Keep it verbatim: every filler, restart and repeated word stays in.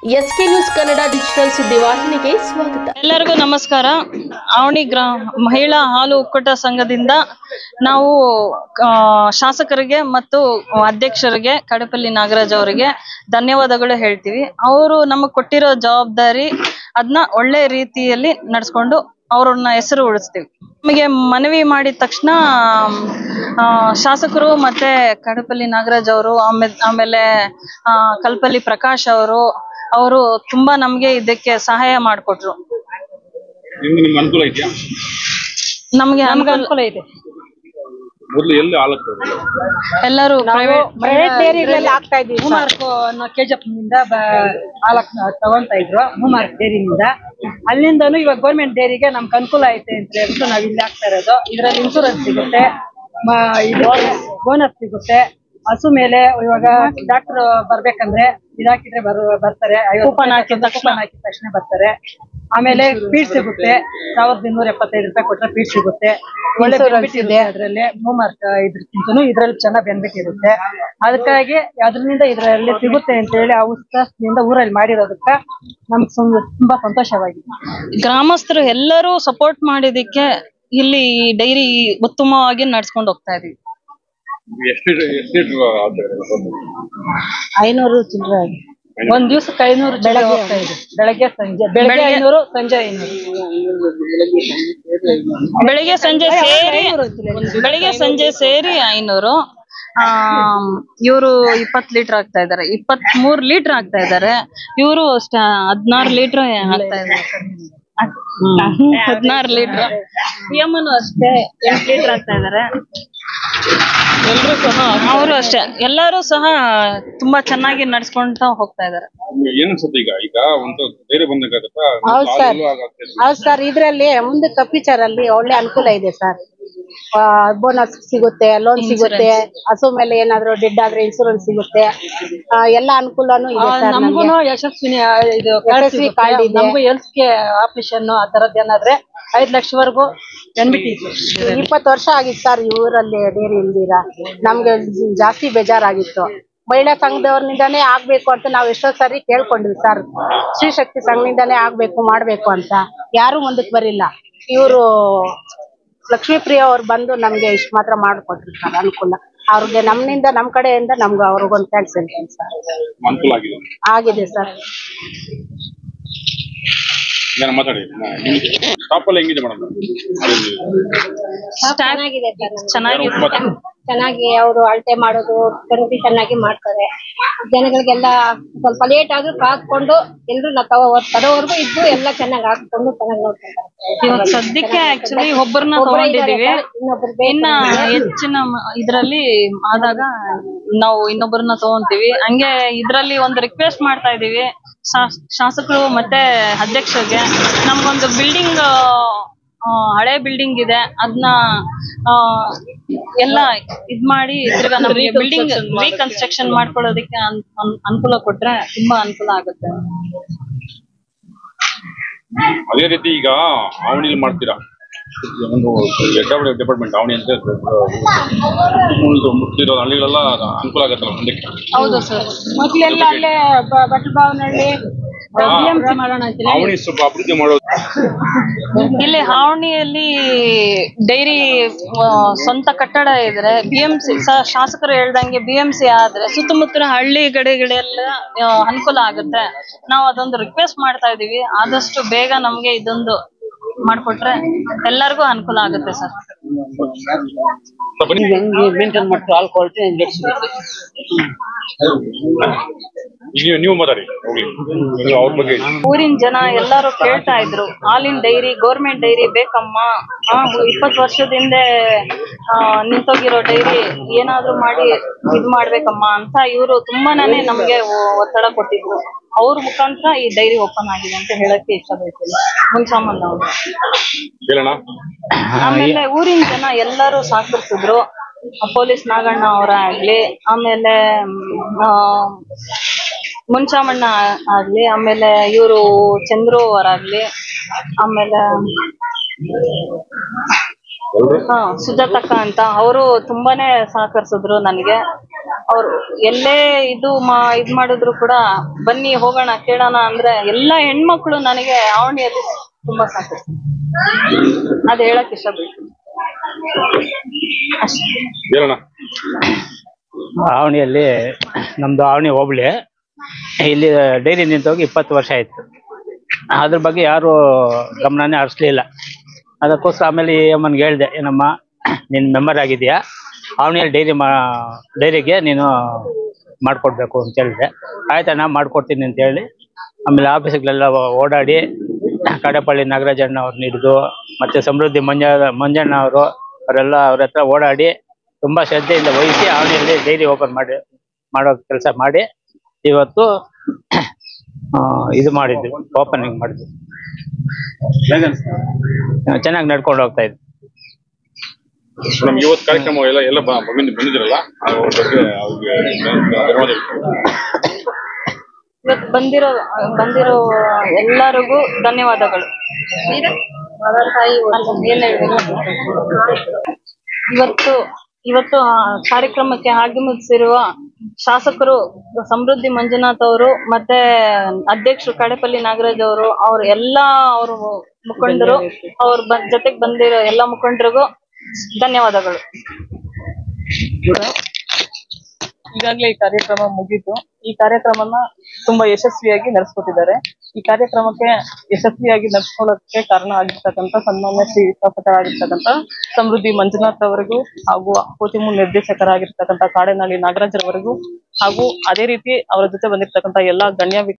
S K news Kannada digital ಸುದ್ದಿವಾಹಿನಿಗೆ ಸ್ವಾಗತ. ಎಲ್ಲರಿಗೂ ನಮಸ್ಕಾರ. ಆವಣಿ ಗ್ರಾಮ ಮಹಿಳಾ ಹಾಲು ಒಕ್ಕೂಟ ಸಂಘದಿಂದ ನಾವು ಶಾಸಕರಿಗೆ ಮತ್ತು ಅಧ್ಯಕ್ಷರಿಗೆ ಕಡಪಲ್ಲಿ ನಾಗರಾಜ್ ಅವರಿಗೆ ಧನ್ಯವಾದಗಳು ಹೇಳ್ತೀವಿ. ಅವರು ನಮಗೆ ಕೊಟ್ಟಿರೋ ಜವಾಬ್ದಾರಿ ಅದನ್ನ ಒಳ್ಳೆ ರೀತಿಯಲ್ಲಿ ನಡೆಸ್ಕೊಂಡು ಅವ್ರನ್ನ ಹೆಸರು ಉಳಿಸ್ತೀವಿ. ನಮಗೆ ಮನವಿ ಮಾಡಿದ ತಕ್ಷಣ ಶಾಸಕರು ಮತ್ತೆ ಕಡಪಲ್ಲಿ ನಾಗರಾಜ್ ಅವರು ಆಮೇಲೆ ಆಮೇಲೆ ಕಲ್ಪಲ್ಲಿ ಪ್ರಕಾಶ್ ಅವರು ಅವರು ತುಂಬಾ ನಮ್ಗೆ ಇದಕ್ಕೆ ಸಹಾಯ ಮಾಡಿಕೊಟ್ರು. ನಮ್ಗೆ ಅನುಕೂಲ ಇದೆ. ಎಲ್ಲರೂ ಪ್ರೈವೇಟ್ ಡೇರಿಗಳಲ್ಲಿ ಆಗ್ತಾ ಇದ್ವಿ. ಮೂಮಾರ್ಕ್ ಕೆಜಿಎಫ್ ನಿಂದ ಹಾಲಕ್ ತಗೊಂತಾ ಇದ್ರು. ಮೂಮಾರ್ಕ್ ಡೇರಿನಿಂದ ಅಲ್ಲಿಂದನು ಇವಾಗ ಗೌರ್ಮೆಂಟ್ ಡೇರಿಗೆ ನಮ್ಗೆ ಅನುಕೂಲ ಐತೆ ಅಂತ ಹೇಳ್ಬಿಟ್ಟು ನಾವ್ ಇಲ್ಲಿ ಆಗ್ತಾ ಇರೋದು. ಇದ್ರಲ್ಲಿ ಇನ್ಸೂರೆನ್ಸ್ ಸಿಗುತ್ತೆ, ಬೋನಸ್ ಸಿಗುತ್ತೆ. ಹಸು ಮೇಲೆ ಇವಾಗ ಡಾಕ್ಟರ್ ಬರ್ಬೇಕಂದ್ರೆ ಇದಾಕಿದ್ರೆ ಬರ್ ಬರ್ತಾರೆ. ಕೂಪನ್ ಹಾಕಿದ ಕೂಪನ್ ಹಾಕಿದ ತಕ್ಷಣ ಬರ್ತಾರೆ. ಆಮೇಲೆ ಫೀಡ್ ಸಿಗುತ್ತೆ. ಸಾವಿರದ ಇನ್ನೂರ ಎಪ್ಪತ್ತೈದು ರೂಪಾಯಿ ಕೊಟ್ರೆ ಫೀಡ್ ಸಿಗುತ್ತೆ. ಒಳ್ಳೆ ಬೆನಿಫಿಟ್ ಇದೆ ಅದ್ರಲ್ಲಿ. ಮೂಮಾರ್ಕ್ ಇದ್ರಕ್ಕಿಂತನೂ ಇದ್ರಲ್ಲಿ ಚೆನ್ನಾಗ್ ಬೆನಿಫಿಟ್ ಇರುತ್ತೆ. ಅದಕ್ಕಾಗಿ ಅದ್ರಿಂದ ಇದ್ರಲ್ಲಿ ಸಿಗುತ್ತೆ ಅಂತ ಹೇಳಿ ಆ ಉತ್ಸಾಹದಿಂದ ಊರಲ್ಲಿ ಮಾಡಿರೋದಕ್ಕ ನಮ್ಗೆ ತುಂಬಾ ಸಂತೋಷವಾಗಿದೆ. ಗ್ರಾಮಸ್ಥರು ಎಲ್ಲರೂ ಸಪೋರ್ಟ್ ಮಾಡಿದಕ್ಕೆ ಇಲ್ಲಿ ಡೈರಿ ಉತ್ತಮವಾಗಿ ನಡ್ಸ್ಕೊಂಡು ಹೋಗ್ತಾ ಇದೀವಿ. ಐನೂರು ಚಿಲ್ಲರೆ ಒಂದ್ ದಿವ್ಸಕ್ಕೆ ಐನೂರು ಬೆಳಗ್ಗೆ ಹೋಗ್ತಾ ಇದೆ. ಬೆಳಗ್ಗೆ ಸಂಜೆ ಬೆಳಗ್ಗೆ ಐನೂರು ಸಂಜೆ ಐನೂರು ಬೆಳಿಗ್ಗೆ ಸಂಜೆ ಸೇರಿ ಬೆಳಿಗ್ಗೆ ಸಂಜೆ ಸೇರಿ ಐನೂರು. ಆ ಇವರು ಇಪ್ಪತ್ ಲೀಟರ್ ಆಗ್ತಾ ಇದಾರೆ, ಇಪ್ಪತ್ ಮೂರ್ ಲೀಟರ್ ಆಗ್ತಾ ಇದಾರೆ. ಇವರು ಅಷ್ಟ ಹದ್ನಾರು ಲೀಟರ್ ಆಗ್ತಾ ಇದಾರೆ. ಹದ್ನಾರು ಲೀಟರ್ ಯಮನು ಅಷ್ಟೇ ಎಂಟು ಲೀಟರ್ ಆಗ್ತಾ ಇದಾರೆ. ಎಲ್ರು ಸಹ ಅವರು ಅಷ್ಟೇ ಎಲ್ಲರೂ ಸಹ ತುಂಬಾ ಚೆನ್ನಾಗಿ ನಡ್ಸ್ಕೊಂತ ಹೋಗ್ತಾ ಇದಾರೆ. ಹೌದು ಸರ್, ಇದ್ರಲ್ಲಿ ಮುಂದೆ ಕಪಿಚಾರ್ ಅಲ್ಲಿ ಒಳ್ಳೆ ಅನುಕೂಲ ಇದೆ ಸರ್. ಬೋನಸ್ ಸಿಗುತ್ತೆ, ಲೋನ್ ಸಿಗುತ್ತೆ, ಹಸು ಮೇಲೆ ಏನಾದ್ರು ಡೆಡ್ ಆದ್ರೆ ಇನ್ಸೂರೆನ್ಸ್ ಸಿಗುತ್ತೆ. ಎಲ್ಲಾ ಅನುಕೂಲನೂ ಇದೆ ಸರ್. ನಮಗೂ ಯಶಸ್ವಿನಿ ಇದು ಯಶಸ್ವಿ ಕಾರ್ಡ್ ಇದೆ. ನಮಗೂ ಹೆಲ್ತ್ ಗೆ ಆಪರೇಷನ್ ಆ ತರದ್ ಏನಾದ್ರೆ ಐದ್ ಲಕ್ಷವರೆಗೂ ಬೆನಿಫಿಟ್ ಇದೆ. ಇಪ್ಪತ್ತು ವರ್ಷ ಆಗಿತ್ತು ಸರ್ ಈ ಊರಲ್ಲಿ ಡೇರಿ ಇಲ್ದಿರ. ನಮ್ಗೆ ಜಾಸ್ತಿ ಬೇಜಾರಾಗಿತ್ತು. ಮಹಿಳಾ ಸಂಘದವ್ರನಿಂದಾನೇ ಆಗ್ಬೇಕು ಅಂತ ನಾವ್ ಎಷ್ಟೋ ಸಾರಿ ಕೇಳ್ಕೊಂಡ್ವಿ ಸರ್. ಶ್ರೀ ಶಕ್ತಿ ಸಂಘದಿಂದಾನೇ ಆಗ್ಬೇಕು ಮಾಡ್ಬೇಕು ಅಂತ. ಯಾರು ಮುಂದಕ್ಕೆ ಬರಿಲ್ಲ. ಇವರು ಲಕ್ಷ್ಮೀಪ್ರಿಯ ಅವ್ರು ಬಂದು ನಮ್ಗೆ ಇಷ್ಟು ಮಾತ್ರ ಮಾಡಿಕೊಟ್ರು ಸರ್ ಅನುಕೂಲ. ಅವ್ರಿಗೆ ನಮ್ಮಿಂದ ನಮ್ ಕಡೆಯಿಂದ ನಮ್ಗೆ ಅವ್ರಿಗೊಂದು ಥ್ಯಾಂಕ್ಸ್ ಹೇಳ್ತೇನೆ ಸರ್. ಆಗಿದೆ ಸರ್. ಚೆನ್ನಾಗಿ ಅವರು ಅಳತೆ ಮಾಡೋದು ಕರುದಿ ಚೆನ್ನಾಗಿ ಮಾಡ್ತಾರೆ. ಜನಗಳಿಗೆಲ್ಲ ಸ್ವಲ್ಪ ಲೇಟ್ ಆದ್ರೂ ಕಾದ್ಕೊಂಡು ಎಲ್ರು ತರೋವರೆಗೂ ಇದ್ದು ಎಲ್ಲ ಚೆನ್ನಾಗಿ ಹಾಕೊಂಡು ಚೆನ್ನಾಗಿ ನೋಡ್ತಾರೆ. ಇವತ್ತು ಸದ್ಯಕ್ಕೆ ಆಕ್ಚುಲಿ ಒಬ್ಬರನ್ನ ತಗೊಂಡಿದೀವಿ. ಇನ್ನ ಹೆಚ್ಚಿನ ಇದ್ರಲ್ಲಿ ಆದಾಗ ನಾವು ಇನ್ನೊಬ್ಬರನ್ನ ತಗೊಂತೀವಿ. ಹಂಗೆ ಇದ್ರಲ್ಲಿ ಒಂದು ರಿಕ್ವೆಸ್ಟ್ ಮಾಡ್ತಾ ಇದೀವಿ ಶಾಸಕರು ಮತ್ತೆ ಅಧ್ಯಕ್ಷರಿಗೆ. ನಮ್ಗೊಂದು ಬಿಲ್ಡಿಂಗ್ ಹಳೆ ಬಿಲ್ಡಿಂಗ್ ಇದೆ, ಅದನ್ನ ಎಲ್ಲ ಇದ್ ಮಾಡಿ ತಿರ್ಗಾ ನಮಗೆ ಬಿಲ್ಡಿಂಗ್ ರೀಕನ್ಸ್ಟ್ರಕ್ಷನ್ ಮಾಡ್ಕೊಳ್ಳೋದಕ್ಕೆ ಅನುಕೂಲ ಕೊಟ್ರೆ ತುಂಬಾ ಅನುಕೂಲ ಆಗುತ್ತೆ. ಅದೇ ರೀತಿ ಈಗ ಆವಣಿಲಿ ಮಾಡ್ತೀರಾ ಒಂದು ಡಿಪಾರ್ಟ್ಮೆಂಟ್ ಆವಣಿ ಅಂತ ಮುಟ್ಟಿರೋ ಹಳ್ಳಿಗಳೆಲ್ಲ ಅನುಕೂಲ ಆಗತ್ತಲ್ಲ ಮುಂದಕ್ಕೆ. ಹೌದು ಸರ್, ಮೊದಲೆಲ್ಲ ಅಲ್ಲೇ ಬಟ್ಲ ಬಾವನಹಳ್ಳಿ ಆವಣಿ ಸ್ವಲ್ಪ ಅಭಿವೃದ್ಧಿ ಮಾಡೋದು. ಇಲ್ಲಿ ಹಾವಣಿಯಲ್ಲಿ ಡೈರಿ ಸ್ವಂತ ಕಟ್ಟಡ ಇದ್ರೆ ಬಿ ಎಂ ಸಿ ಶಾಸಕರು ಹೇಳ್ದಂಗೆ ಬಿ ಎಂ ಸಿ ಆದ್ರೆ ಸುತ್ತಮುತ್ತಲ ಹಳ್ಳಿ ಗಡಿಗಳೆಲ್ಲ ಅನುಕೂಲ ಆಗುತ್ತೆ. ನಾವು ಅದೊಂದು ರಿಕ್ವೆಸ್ಟ್ ಮಾಡ್ತಾ ಇದೀವಿ. ಆದಷ್ಟು ಬೇಗ ನಮ್ಗೆ ಇದೊಂದು ಮಾಡ್ಕೊಟ್ರೆ ಎಲ್ಲರಿಗೂ ಅನುಕೂಲ ಆಗುತ್ತೆ ಸರ್. ಮೇಂಟೈನ್ ಮಾಡ್ತೀವಿ ಹಾಲ್ ಕ್ವಾಲಿಟಿ. ನೀವು ಮಾತಾಡಿ ಅವ್ರ ಬಗ್ಗೆ. ಊರಿನ ಜನ ಎಲ್ಲರೂ ಕೇಳ್ತಾ ಇದ್ರು ಹಾಲಿನ ಡೈರಿ ಗೌರ್ಮೆಂಟ್ ಡೈರಿ ಬೇಕಮ್ಮ, ಇಪ್ಪತ್ತು ವರ್ಷದಿಂದ ನಿಂತೋಗಿರೋ ಡೈರಿ ಏನಾದ್ರು ಮಾಡಿ ಇದ್ ಮಾಡ್ಬೇಕಮ್ಮ ಅಂತ ಇವರು ತುಂಬಾನೇ ನಮ್ಗೆ ಒತ್ತಡ ಕೊಟ್ಟಿದ್ರು. ಅವ್ರ ಮುಖಾಂತರ ಈ ಡೈರಿ ಓಪನ್ ಆಗಿದೆ ಅಂತ ಹೇಳಕ್ಕೆ ಇಷ್ಟಪಡ್ತೀನಿ. ಮುನ್ಸಾಮನ್ ಅವರು ಆಮೇಲೆ ಊರಿನ ಜನ ಎಲ್ಲರೂ ಸಹಕರಿಸಿದ್ರು. ಪೊಲೀಸ್ ನಾಗಣ್ಣ ಅವರ ಆಗ್ಲಿ, ಆಮೇಲೆ ಮುನ್ಸಾಮಣ್ಣ ಆಗ್ಲಿ, ಆಮೇಲೆ ಇವರು ಚಂದ್ರು ಅವರಾಗ್ಲಿ, ಆಮೇಲೆ ಹಾ ಸುಜಾತಕ್ಕ ಅಂತ ಅವರು ತುಂಬಾನೇ ಸಹಕರಿಸಿದ್ರು ನನಗೆ. ಅವ್ರು ಎಲ್ಲೇ ಇದು ಮಾ ಇದ್ ಮಾಡಿದ್ರು ಕೂಡ ಬನ್ನಿ ಹೋಗೋಣ ಕೇಳೋಣ ಅಂದ್ರೆ ಎಲ್ಲಾ ಹೆಣ್ಮಕ್ಳು ನನಗೆ ಆವಣಿಯಲ್ಲಿ ತುಂಬಾ ಸಾಕು. ಅದ್ ಹೇಳಕ್ ಇಷ್ಟಪಡ್ತೀನಿ ಅಷ್ಟೇ. ಹೇಳೋಣ. ಆವಣಿಯಲ್ಲಿ ನಮ್ದು ಆವಣಿ ಹೋಬಳಿ, ಇಲ್ಲಿ ಡೈರಿ ನಿಂತೋಗಿ ಇಪ್ಪತ್ತು ವರ್ಷ ಆಯ್ತು. ಅದ್ರ ಬಗ್ಗೆ ಯಾರು ಗಮನನೇ ಹರಿಸ್ಲಿಲ್ಲ. ಅದಕ್ಕೋಸ್ಕರ ಆಮೇಲೆ ಈ ಅಮ್ಮನ್ಗೆ ಹೇಳ್ದೆ, ಏನಮ್ಮ ನೀನು ಮೆಂಬರ್ ಆಗಿದೆಯಾ, ಆವಣಿಯಲ್ಲಿ ಡೈರಿ ಮಾ ಡೈರಿಗೆ ನೀನು ಮಾಡಿಕೊಡ್ಬೇಕು ಅಂತ ಹೇಳಿದೆ. ಆಯ್ತಣ್ಣ ಮಾಡ್ಕೊಡ್ತೀನಿ ಅಂತ ಹೇಳಿ ಆಮೇಲೆ ಆಫೀಸ್ಗಳೆಲ್ಲ ಓಡಾಡಿ ಕಡೆಪಳ್ಳಿ ನಾಗರಾಜಣ್ಣ ಅವ್ರನ್ನ ಹಿಡಿದು ಮತ್ತೆ ಸಮೃದ್ಧಿ ಮಂಜ ಮಂಜಣ್ಣ ಅವರು ಅವರೆಲ್ಲ ಅವ್ರ ಹತ್ರ ಓಡಾಡಿ ತುಂಬ ಶ್ರದ್ಧೆಯಿಂದ ವಹಿಸಿ ಆವಣಿಯಲ್ಲಿ ಡೈರಿ ಓಪನ್ ಮಾಡಿ ಮಾಡೋ ಕೆಲಸ ಮಾಡಿ ಇವತ್ತು ಇದು ಮಾಡಿದ್ವಿ, ಓಪನಿಂಗ್ ಮಾಡಿದ್ವಿ. ಚೆನ್ನಾಗಿ ನಡ್ಕೊಂಡು ಹೋಗ್ತಾ ಇದ್ವಿ. ಇವತ್ತು ಕಾರ್ಯಕ್ರಮ ಎಲ್ಲ ಎಲ್ಲ ಬಂದಿದ್ರಲ್ಲ, ಇವತ್ತು ಬಂದಿರೋ ಬಂದಿರೋ ಎಲ್ಲರಿಗೂ ಧನ್ಯವಾದಗಳು. ಏನ್ ಹೇಳ್ಬೇಕು, ಇವತ್ತು ಇವತ್ತು ಕಾರ್ಯಕ್ರಮಕ್ಕೆ ಆಗಮಿಸಿರುವ ಶಾಸಕರು ಸಮೃದ್ಧಿ ಮಂಜುನಾಥ್ ಅವರು ಮತ್ತೆ ಅಧ್ಯಕ್ಷರು ಕಡೆಪಲ್ಲಿ ನಾಗರಾಜ್ ಅವರು, ಅವ್ರ ಎಲ್ಲಾ ಅವರು ಮುಖಂಡರು, ಅವ್ರ ಜೊತೆಗೆ ಬಂದಿರೋ ಎಲ್ಲಾ ಮುಖಂಡರಿಗೂ ಧನ್ಯವಾದಗಳು. ಈಗಾಗಲೇ ಈ ಕಾರ್ಯಕ್ರಮ ಮುಗಿತು. ಈ ಕಾರ್ಯಕ್ರಮನ ತುಂಬಾ ಯಶಸ್ವಿಯಾಗಿ ನಡೆಸ್ಕೊಟ್ಟಿದ್ದಾರೆ. ಈ ಕಾರ್ಯಕ್ರಮಕ್ಕೆ ಯಶಸ್ವಿಯಾಗಿ ನಡೆಸ್ಕೊಳ್ಳೋಕೆ ಕಾರಣ ಆಗಿರ್ತಕ್ಕಂಥ ಸನ್ಮಾನ್ಯ ಶ್ರೀ ಶಾಸಕರಾಗಿರ್ತಕ್ಕಂಥ ಸಮೃದ್ಧಿ ಮಂಜುನಾಥ್ ಅವರಿಗೂ ಹಾಗೂ ಕೋತಿಮೂಲ್ ನಿರ್ದೇಶಕರಾಗಿರ್ತಕ್ಕಂಥ ಕಾಡೆನಹಳ್ಳಿ ನಾಗರಾಜ್ ಅವರಿಗೂ ಹಾಗೂ ಅದೇ ರೀತಿ ಅವರ ಜೊತೆ ಬಂದಿರ್ತಕ್ಕಂಥ ಎಲ್ಲಾ ಗಣ್ಯ